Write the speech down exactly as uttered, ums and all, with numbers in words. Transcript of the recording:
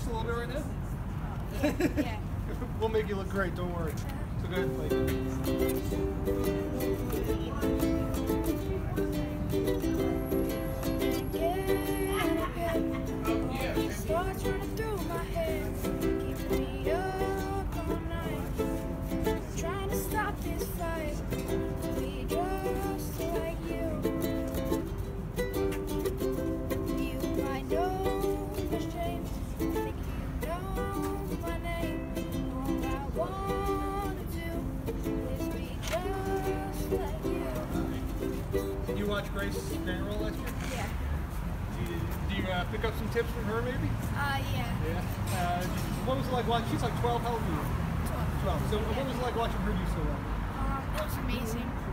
just a little bit right now? Yeah. Yeah. We'll make you look great, don't worry. So go ahead and play. Thoughts running through my head, keeping me up all night, trying to stop this fight. Be just like you. You might know my shame, I think you know my name. All I wanna do is be just like you. Did you watch Grace Vanderbilt last year? Yeah. Do you, do you uh, pick up some tips from her, maybe? Uh, yeah. Yeah. Uh, what was it like watching? She's like twelve. How old are you? twelve. twelve. So what was it like watching her do so well? Um, it was amazing.